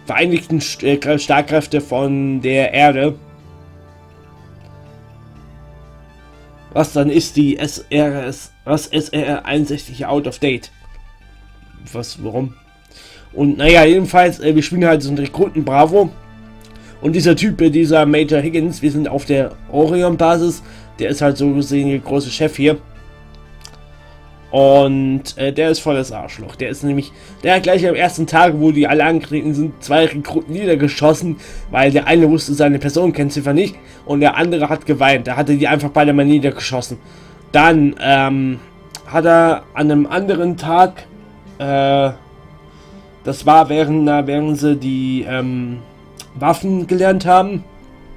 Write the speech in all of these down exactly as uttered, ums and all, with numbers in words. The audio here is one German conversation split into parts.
Vereinigten äh, Starkkräfte von der Erde. Was dann ist die S R S, was S R R einundsechzig out of date. Was, warum? Und naja, jedenfalls, äh, wir spielen halt so einen Rekruten Bravo. Und dieser Typ, dieser Major Higgins, wir sind auf der Orion-Basis. Der ist halt so gesehen der große Chef hier. Und äh, der ist voll das Arschloch. Der ist nämlich, der hat gleich am ersten Tag, wo die alle angetreten sind, zwei Rekruten niedergeschossen, weil der eine wusste seine Personenkennziffer nicht und der andere hat geweint. Da hatte die einfach beide mal niedergeschossen. Dann ähm, hat er an einem anderen Tag, äh, das war während, na, während sie die ähm, Waffen gelernt haben.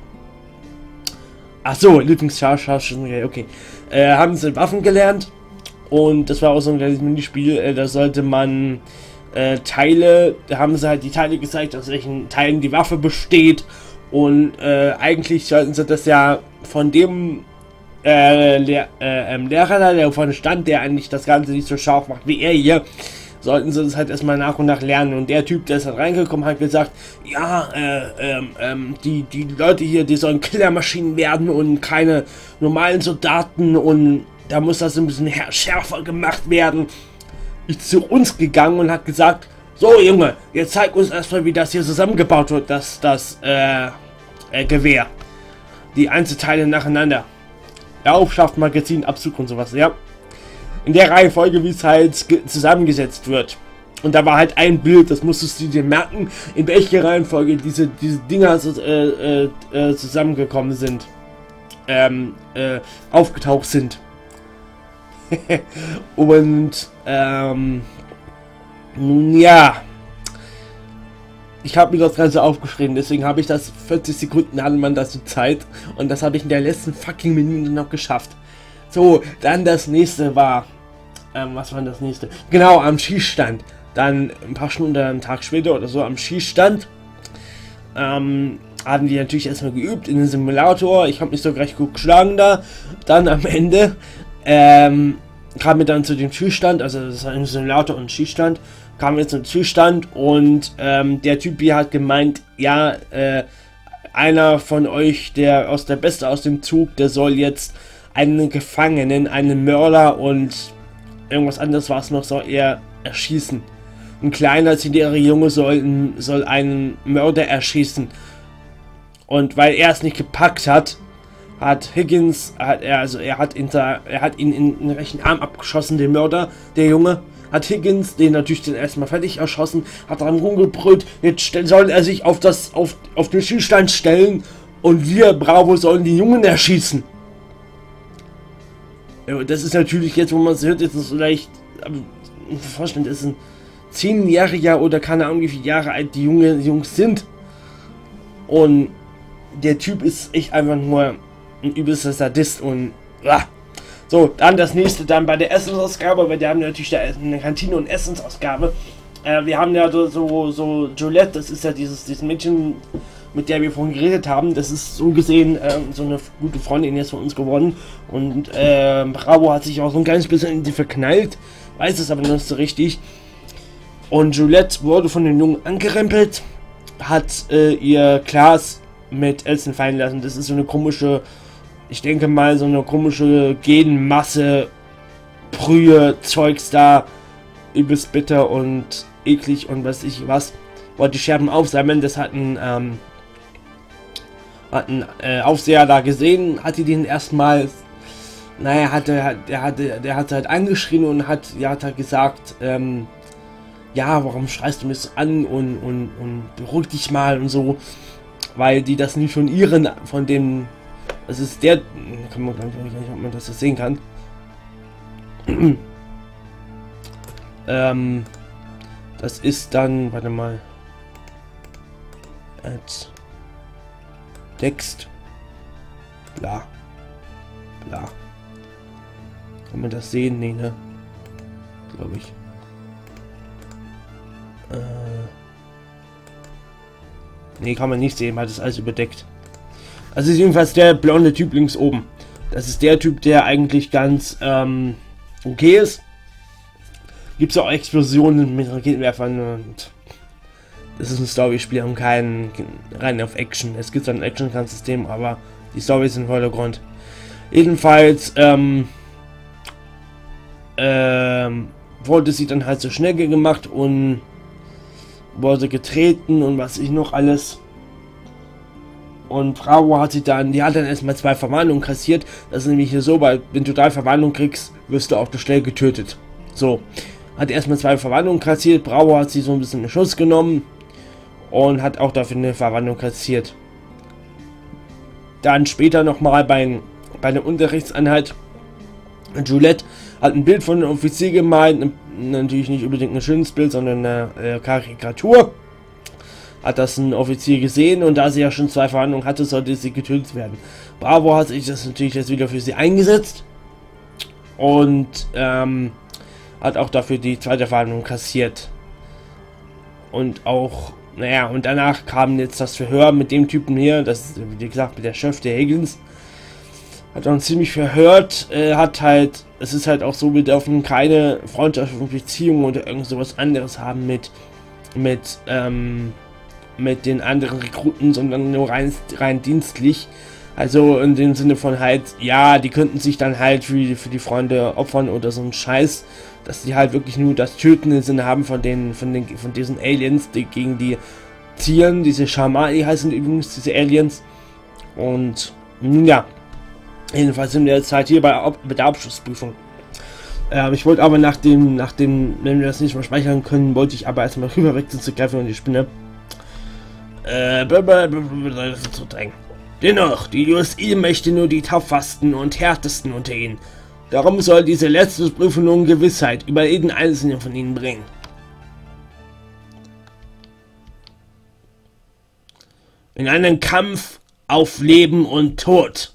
Ach so, Lieblingsscharge, okay. Äh, haben sie Waffen gelernt. Und das war auch so ein kleines Minispiel, äh, da sollte man äh, Teile, da haben sie halt die Teile gezeigt, aus welchen Teilen die Waffe besteht. Und äh, eigentlich sollten sie das ja von dem äh, Lehr äh, ähm, Lehrer, der vorne stand, der eigentlich das Ganze nicht so scharf macht wie er hier, sollten sie das halt erstmal nach und nach lernen. Und der Typ, der ist halt reingekommen, hat gesagt, ja, äh, ähm, ähm, die, die Leute hier, die sollen Killermaschinen werden und keine normalen Soldaten und da muss das ein bisschen schärfer gemacht werden. Ist zu uns gegangen und hat gesagt, so Junge, jetzt zeig uns erstmal, wie das hier zusammengebaut wird, das, das äh, äh, Gewehr. Die Einzelteile nacheinander. Ja, Aufschrift, Magazin, Abzug und sowas, ja. In der Reihenfolge, wie es halt zusammengesetzt wird. Und da war halt ein Bild, das musstest du dir merken, in welcher Reihenfolge diese, diese Dinger äh, äh, äh, zusammengekommen sind. Ähm, äh, aufgetaucht sind. Und ähm, nun ja, ich habe mir das Ganze aufgeschrieben, deswegen habe ich das vierzig Sekunden hatte man dazu Zeit und das habe ich in der letzten fucking Minute noch geschafft. So, dann das nächste war, ähm, was war das nächste? Genau, am Schießstand. Dann ein paar Stunden, einen Tag später oder so am Schießstand. Ähm, haben die natürlich erstmal geübt in den Simulator. Ich habe mich so gleich gut geschlagen da. Dann am Ende Ähm, kam wir dann zu dem Schießstand, also das war ein Simulator und ein Schießstand, kam wir zum Schießstand und ähm, der Typ hier hat gemeint, ja, äh, einer von euch, der aus der Beste aus dem Zug, der soll jetzt einen Gefangenen, einen Mörder und irgendwas anderes war es noch, soll er erschießen. Ein kleiner, zehnjähriger Junge soll, soll einen Mörder erschießen. Und weil er es nicht gepackt hat, hat Higgins, hat er, also er hat, in, er hat ihn in den rechten Arm abgeschossen, den Mörder, der Junge, hat Higgins den natürlich den erstmal fertig erschossen, hat dann rumgebrüllt, jetzt soll er sich auf das, auf, auf den Schießstand stellen und wir, Bravo, sollen die Jungen erschießen. Ja, das ist natürlich jetzt, wo man es hört, jetzt ist vielleicht, aber vorstellen, das ist ein zehnjähriger oder keine Ahnung wie viele Jahre alt die Junge, die Jungs sind. Und der Typ ist echt einfach nur ein übelster Sadist und ah. So, dann das nächste, dann bei der Essensausgabe, weil wir haben natürlich eine Kantine und Essensausgabe. Äh, wir haben ja so, so, so Juliette, das ist ja dieses, dieses Mädchen, mit der wir vorhin geredet haben. Das ist so gesehen äh, so eine gute Freundin jetzt von uns geworden. Und äh, Bravo hat sich auch so ein kleines bisschen in die verknallt, weiß es aber noch nicht so richtig. Und Juliette wurde von den Jungen angerempelt, hat äh, ihr Glas mit Elsen fallen lassen. Das ist so eine komische, ich denke mal, so eine komische Genmasse, Brühe, Zeugs da, übelst bitter und eklig und was ich was. Wollte die Scherben aufsammeln, das hat ein, ähm, hat ein äh, Aufseher da gesehen, hat die den erstmal, naja, hatte, der hatte, der hat halt angeschrien und hat, ja, hat halt gesagt, ähm, ja, warum schreist du mich so an und, und, und beruhig dich mal und so, weil die das nicht von ihren, von dem, das ist der, kann man glaube ich nicht, ob man das jetzt sehen kann. ähm, das ist dann, warte mal, als Text, bla, bla. Kann man das sehen? Nee, ne? Glaube ich. Äh, nee, kann man nicht sehen, weil das alles überdeckt. Also ist jedenfalls der blonde Typ links oben. Das ist der Typ, der eigentlich ganz ähm, okay ist. Gibt es auch Explosionen mit Raketenwerfern und Es ist ein Story-Spiel und kein rein auf Action. Es gibt ein Action-System, aber die Story ist im Vordergrund. Jedenfalls ähm, ähm, wurde sie dann halt so schnell gemacht und wurde getreten und was ich noch alles. Und Bravo hat sie dann, die hat dann erstmal zwei Verwandlungen kassiert. Das ist nämlich hier so, weil wenn du drei Verwandlungen kriegst, wirst du auch schnell getötet. So, hat erstmal zwei Verwandlungen kassiert. Bravo hat sie so ein bisschen in Schuss genommen und hat auch dafür eine Verwandlung kassiert. Dann später nochmal bei, bei der Unterrichtseinheit. Juliette hat ein Bild von einem Offizier gemalt. Natürlich nicht unbedingt ein schönes Bild, sondern eine äh, Karikatur. Hat das ein Offizier gesehen und da sie ja schon zwei Verhandlungen hatte, sollte sie getötet werden. Bravo hat sich das natürlich jetzt wieder für sie eingesetzt und ähm, hat auch dafür die zweite Verhandlung kassiert. Und auch, naja, und danach kam jetzt das Verhör mit dem Typen hier, das ist, wie gesagt, mit der Chef der Higgins. Hat uns ziemlich verhört, äh, hat halt, es ist halt auch so, wir dürfen keine freundschaftliche Beziehung oder irgend sowas anderes haben mit, mit, ähm, mit den anderen Rekruten, sondern nur rein, rein dienstlich. Also in dem Sinne von halt, ja, die könnten sich dann halt für die, für die Freunde opfern oder so ein Scheiß, dass die halt wirklich nur das Töten im Sinne haben von den, von den, von diesen Aliens, die gegen die zielen, diese Shamani heißen übrigens diese Aliens. Und ja, jedenfalls sind wir jetzt halt hier bei, bei der Abschlussprüfung. Ähm, ich wollte aber nach dem, nach dem, wenn wir das nicht mehr speichern können, wollte ich aber erstmal rüber wechseln zu Greifen und die Spinne. Äh, zu drängen. Dennoch, die U S I möchte nur die tapfersten und härtesten unter ihnen. Darum soll diese letzte Prüfung nun Gewissheit über jeden einzelnen von ihnen bringen. In einen Kampf auf Leben und Tod.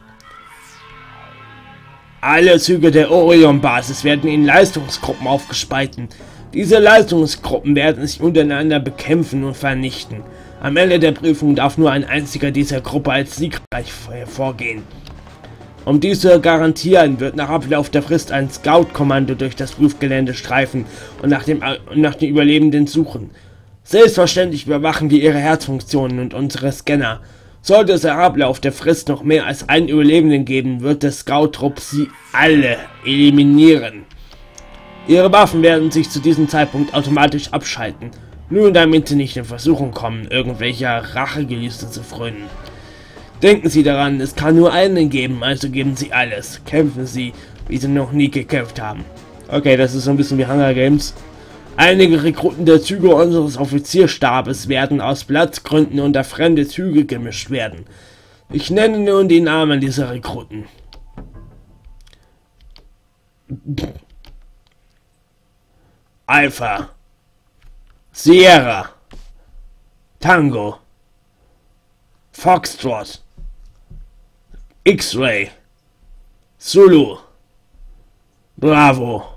Alle Züge der Orion-Basis werden in Leistungsgruppen aufgespalten. Diese Leistungsgruppen werden sich untereinander bekämpfen und vernichten. Am Ende der Prüfung darf nur ein einziger dieser Gruppe als siegreich hervorgehen. Um dies zu garantieren, wird nach Ablauf der Frist ein Scout-Kommando durch das Prüfgelände streifen und nach, dem, und nach den Überlebenden suchen. Selbstverständlich überwachen wir ihre Herzfunktionen und unsere Scanner. Sollte es nach Ablauf der Frist noch mehr als einen Überlebenden geben, wird der Scout-Trupp sie alle eliminieren. Ihre Waffen werden sich zu diesem Zeitpunkt automatisch abschalten. Nur damit sie nicht in Versuchung kommen, irgendwelcher Rachegelüste zu frönen. Denken Sie daran, es kann nur einen geben, also geben Sie alles. Kämpfen Sie, wie Sie noch nie gekämpft haben. Okay, das ist so ein bisschen wie Hunger Games. Einige Rekruten der Züge unseres Offizierstabes werden aus Platzgründen unter fremde Züge gemischt werden. Ich nenne nun die Namen dieser Rekruten. Alpha, Sierra, Tango, Foxtrot, X-Ray, Zulu, Bravo.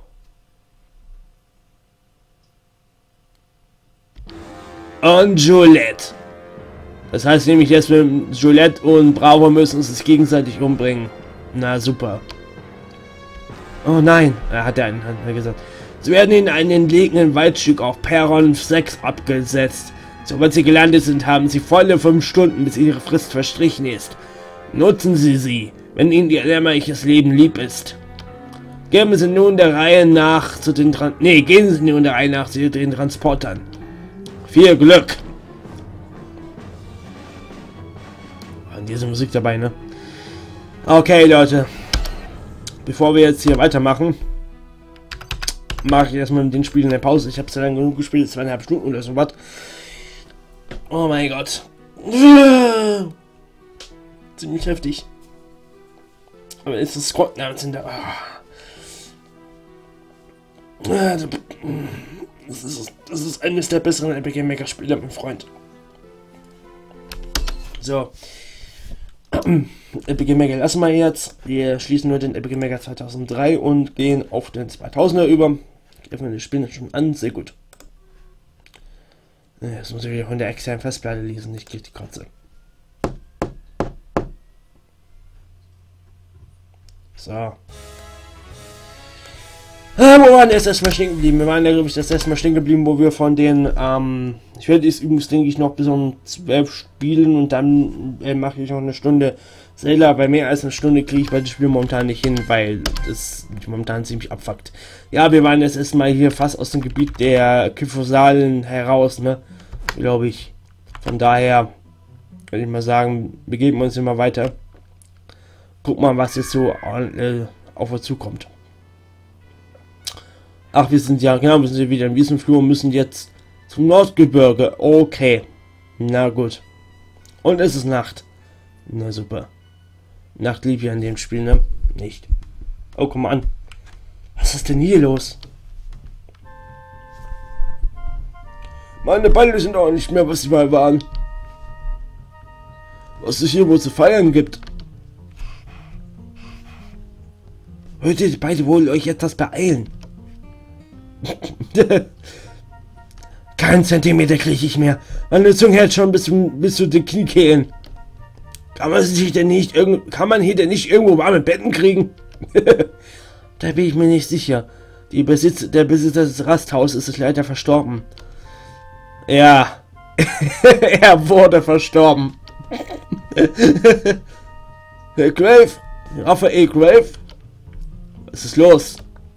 Und Juliette. Das heißt nämlich, dass wir Juliette und Bravo müssen sich gegenseitig umbringen. Na super. Oh nein, er hat ja einen hat er gesagt. Sie werden in einem entlegenen Waldstück auf Perron sechs abgesetzt. Sobald sie gelandet sind, haben sie volle fünf Stunden, bis ihre Frist verstrichen ist. Nutzen Sie sie, wenn Ihnen Ihr lämmerliches Leben lieb ist. Geben Sie nun der Reihe nach zu den Tran nee, gehen Sie nun der Reihe nach zu den Transportern. Viel Glück! Und diese Musik dabei, ne? Okay, Leute. Bevor wir jetzt hier weitermachen, mache ich erstmal mit den Spielen eine Pause. Ich habe es ja lang genug gespielt, zweieinhalb Stunden oder so was. Oh mein Gott. Ziemlich heftig. Aber ist das Scrotten sind da. Das ist, das ist eines der besseren Epic Game Maker Spiele, mein Freund. So. Epic Game Maker lassen wir jetzt. Wir schließen nur den Epic Game Maker zweitausenddrei und gehen auf den zweitausender über. Ich öffne das Spiel schon an, sehr gut. Das muss ich wieder von der externen Festplatte lesen, ich krieg die Kotze. So. Ah, wo waren wir jetzt erstmal stehen geblieben? Wir waren ja, glaube ich, das erste Mal stehen geblieben, wo wir von den, ähm, ich werde jetzt übrigens, denke ich, noch bis um zwölf spielen und dann äh, mache ich noch eine Stunde Sailor. Bei mehr als eine Stunde kriege ich bei dem Spiel momentan nicht hin, weil das momentan ziemlich abfuckt. Ja, wir waren jetzt erstmal hier fast aus dem Gebiet der Kyphosalen heraus, ne, glaube ich. Von daher würde ich mal sagen, begeben wir uns immer weiter. Guck mal, was jetzt so äh, auf uns zukommt. Ach, wir sind ja, genau, wir sind ja wieder im Wiesenflur und müssen jetzt zum Nordgebirge. Okay. Na gut. Und es ist Nacht. Na super. Nacht lieb ja in dem Spiel, ne? Nicht. Oh, komm mal an. Was ist denn hier los? Meine Beine sind auch nicht mehr, was sie mal waren. Was es hier wohl zu feiern gibt. Würdet ihr beide wohl euch etwas beeilen? Kein Zentimeter kriege ich mehr. Meine Zunge hält schon bis, bis zu den Kniekehlen. Kann man sich denn nicht irgend, kann man hier denn nicht irgendwo warme Betten kriegen? Da bin ich mir nicht sicher. Die Besitz, der Besitzer des Rasthauses ist leider verstorben. Ja, er wurde verstorben. Herr Grave, Raphael Grave, was ist los?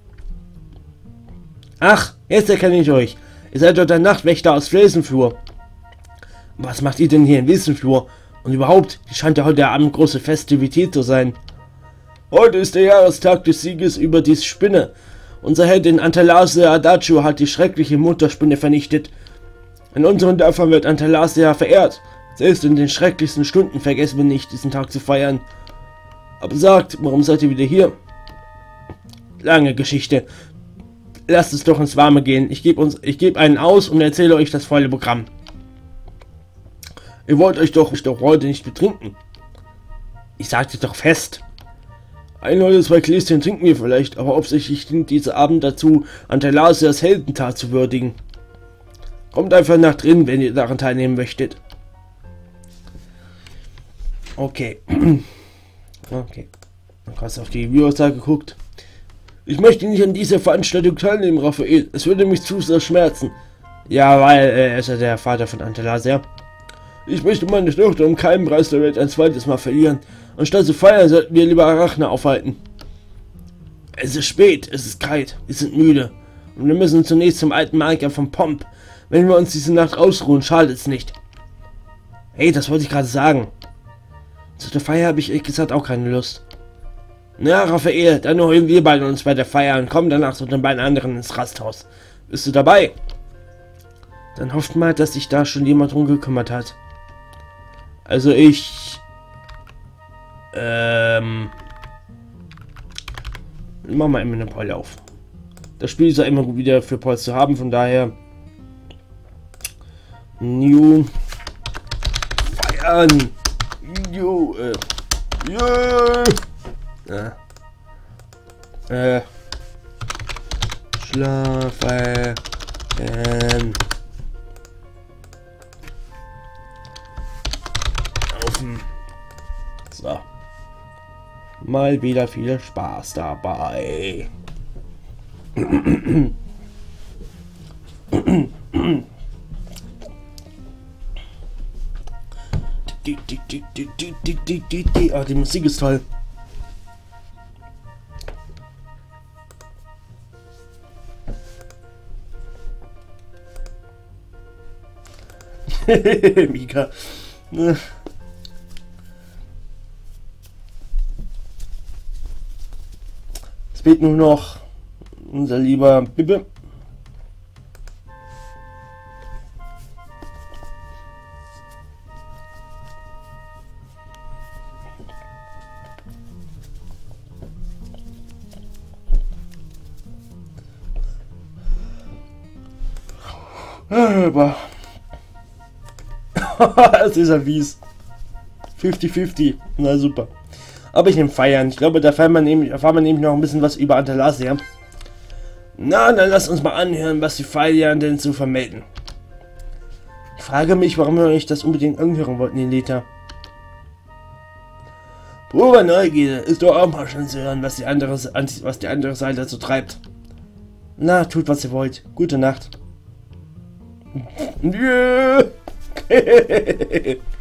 Ach, jetzt erkenne ich euch. Ihr seid doch der Nachtwächter aus Felsenflur. Was macht ihr denn hier in Felsenflur? Und überhaupt, die scheint ja heute Abend große Festivität zu sein. Heute ist der Jahrestag des Sieges über die Spinne. Unser Heldin Antalasia Adagio hat die schreckliche Mutterspinne vernichtet. In unseren Dörfern wird Antalasia verehrt. Selbst in den schrecklichsten Stunden vergessen wir nicht, diesen Tag zu feiern. Aber sagt, warum seid ihr wieder hier? Lange Geschichte. Lasst es doch ins Warme gehen. Ich gebe uns, ich gebe einen aus und erzähle euch das volle Programm. Ihr wollt euch doch, doch heute nicht betrinken. Ich sagte doch fest. Ein oder zwei Gläschen trinken wir vielleicht, aber hauptsächlich dient dieser Abend dazu, Antalasias Heldentat zu würdigen. Kommt einfach nach drin, wenn ihr daran teilnehmen möchtet. Okay. Okay. Dann hast du auf die Viewerzahl geguckt. Ich möchte nicht an dieser Veranstaltung teilnehmen, Raphael. Es würde mich zu sehr schmerzen. Ja, weil äh, er ist ja der Vater von Antalasia. Ich möchte meine Tochter um keinen Preis der Welt ein zweites Mal verlieren. Anstatt zu feiern, sollten wir lieber Arachne aufhalten. Es ist spät, es ist kalt, wir sind müde. Und wir müssen zunächst zum alten Magier von Pomp. Wenn wir uns diese Nacht ausruhen, schadet es nicht. Hey, das wollte ich gerade sagen. Zu der Feier habe ich ehrlich gesagt auch keine Lust. Na, Raphael, dann holen wir beide uns bei der Feier und kommen danach zu den beiden anderen ins Rasthaus. Bist du dabei? Dann hofft mal, dass sich da schon jemand drum gekümmert hat. Also ich... Ähm... Mach mal immer eine Pole auf. Das Spiel ist ja immer gut wieder für Poles zu haben, von daher... New... Feiern! New... Äh... Yeah. Ja. Äh. Schlafen. Laufen. So. Mal wieder viel Spaß dabei. Ah, die Musik ist toll. Mika. Es fehlt nur noch unser lieber Bibbe. Aber es ist ja fies. fünfzig fünfzig. Na super. Aber ich nehme Feiern. Ich glaube, da erfahren wir nämlich, erfahren wir nämlich noch ein bisschen was über Antalasia. Na, dann lass uns mal anhören, was die Feiern denn zu vermelden. Ich frage mich, warum wir euch das unbedingt anhören wollten, Elita. Pure Neugierde ist doch auch mal schön zu hören, was die andere, was die andere Seite dazu treibt. Na, tut was ihr wollt. Gute Nacht. Yeah.